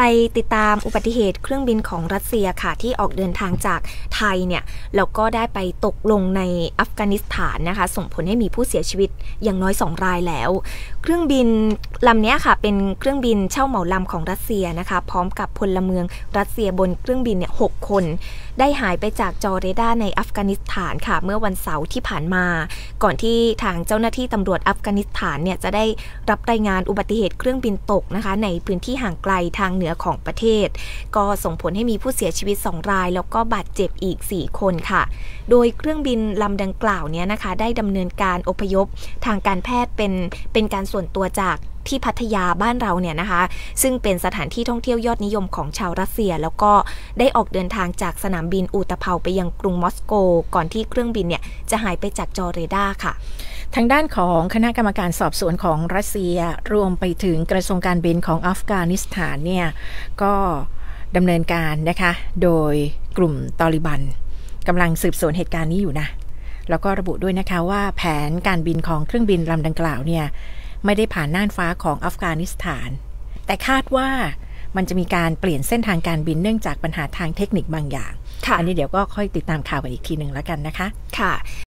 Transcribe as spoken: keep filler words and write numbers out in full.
ไปติดตามอุบัติเหตุเครื่องบินของรัสเซียค่ะที่ออกเดินทางจากไทยเนี่ยแล้วก็ได้ไปตกลงในอัฟกานิสถานนะคะส่งผลให้มีผู้เสียชีวิตอย่างน้อยสองรายแล้วเครื่องบินลำนี้ค่ะเป็นเครื่องบินเช่าเหมาลำของรัสเซียนะคะพร้อมกับพลเมืองรัสเซียบนเครื่องบินเนี่ยหกคนได้หายไปจากจอเรดาร์ในอัฟกานิสถานค่ะเมื่อวันเสาร์ที่ผ่านมาก่อนที่ทางเจ้าหน้าที่ตำรวจอัฟกานิสถานเนี่ยจะได้รับรายงานอุบัติเหตุเครื่องบินตกนะคะในพื้นที่ห่างไกลทางเหนือของประเทศก็ส่งผลให้มีผู้เสียชีวิตสองรายแล้วก็บาดเจ็บอีกสี่คนค่ะโดยเครื่องบินลำดังกล่าวนี้นะคะได้ดำเนินการอพยพทางการแพทย์เป็นเป็นการส่วนตัวจากที่พัทยาบ้านเราเนี่ยนะคะซึ่งเป็นสถานที่ท่องเที่ยวยอดนิยมของชาวรัสเซียแล้วก็ได้ออกเดินทางจากสนามบินอูตะเภาไปยังกรุงมอสโกก่อนที่เครื่องบินเนี่ยจะหายไปจากจอเรดาร์ค่ะทางด้านของคณะกรรมการสอบสวนของรัสเซียรวมไปถึงกระทรวงการบินของอัฟกานิสถานเนี่ยก็ดำเนินการนะคะโดยกลุ่มตอลิบันกำลังสืบสวนเหตุการณ์นี้อยู่นะแล้วก็ระบุด้วยนะคะว่าแผนการบินของเครื่องบินลำดังกล่าวเนี่ยไม่ได้ผ่านน่านฟ้าของอัฟกานิสถานแต่คาดว่ามันจะมีการเปลี่ยนเส้นทางการบินเนื่องจากปัญหาทางเทคนิคบางอย่างอันนี้เดี๋ยวก็ค่อยติดตามข่าวกันอีกทีหนึ่งแล้วกันนะคะค่ะ